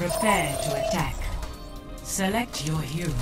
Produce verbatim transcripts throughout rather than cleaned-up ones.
Prepare to attack. Select your hero.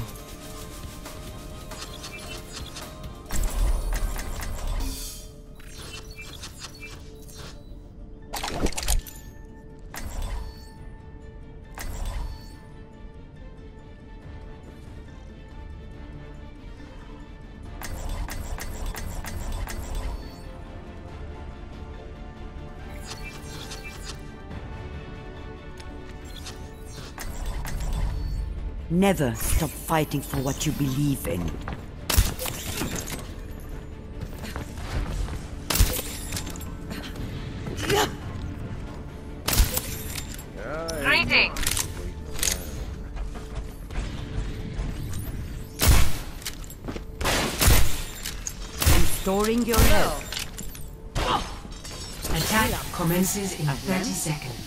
Never stop fighting for what you believe in. Greetings. Restoring your health. Attack commences in thirty seconds.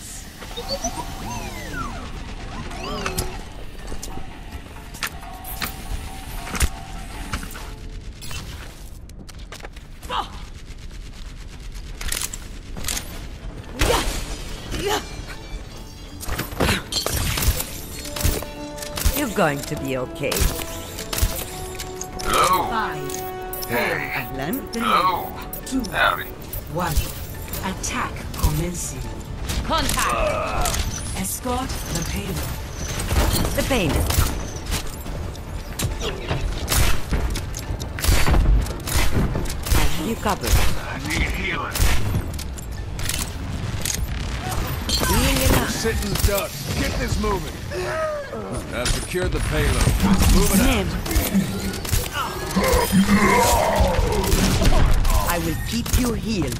You're going to be okay. Hello. Five, Hey. Alan? Hello. two, Howdy. one. Attack commencing. Contact. Escort the payload. The pain is I have you covered. I need healing. Healing enough. Sitting ducks. Get this moving. I've secured the payload. Moving out. Nim. I will keep you healed.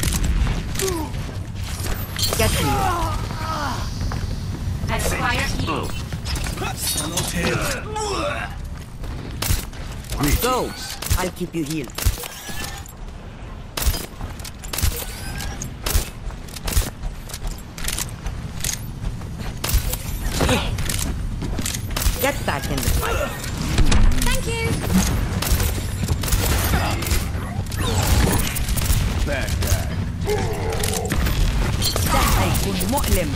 Get healed. Aspire heal. Go. I'll keep you healed. Get back in the fight. Thank you. Bad guy. ده هيكون مؤلم.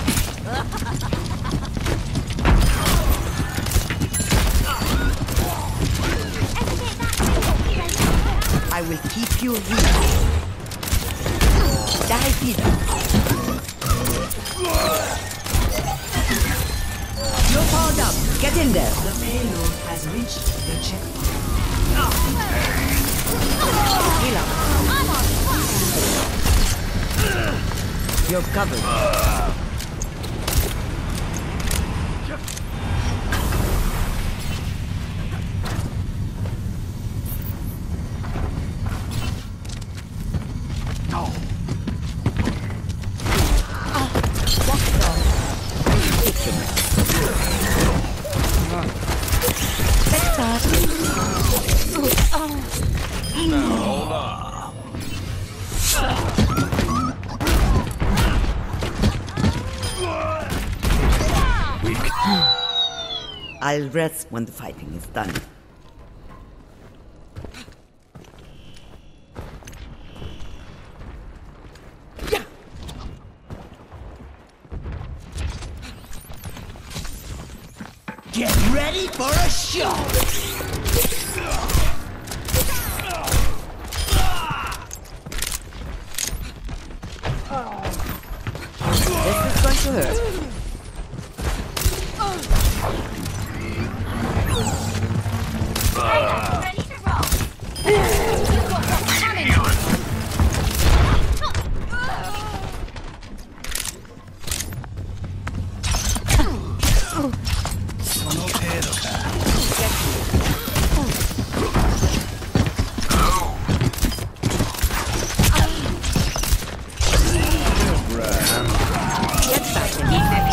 I will keep you healed. ده هيفيدك. You're powered up. Get in there. The payload has reached the checkpoint. Heal up. You're covered. Hold on. I'll rest when the fighting is done. Get ready for a show! This is going to hurt. Ready to roll. You've got what's coming. Get back in.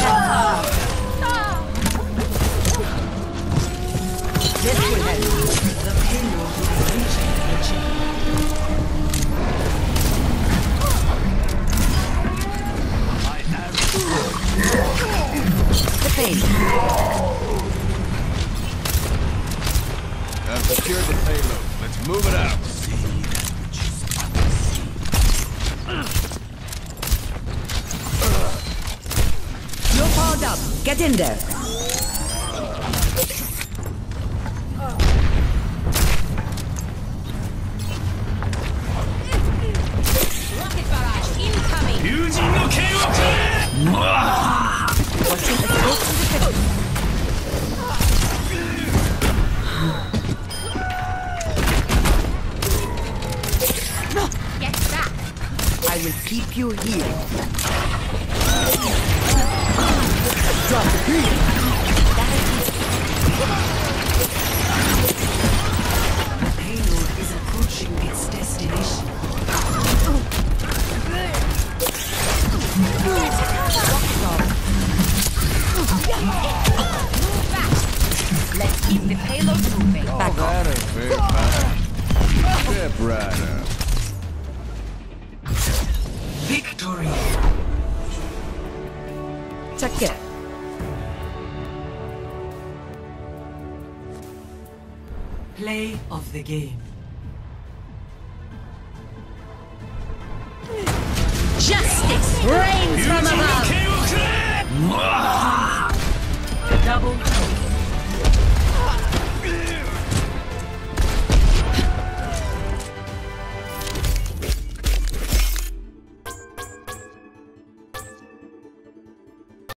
Get in there. Rocket barrage incoming. Watching the smoke from the pit. Get back. I will keep you here. Drop the beat. The payload is approaching its destination. Let's keep the payload moving. Oh, that ain't very bad. Step right up. Victory! Check it. Play of the game. Justice reigns from above. Double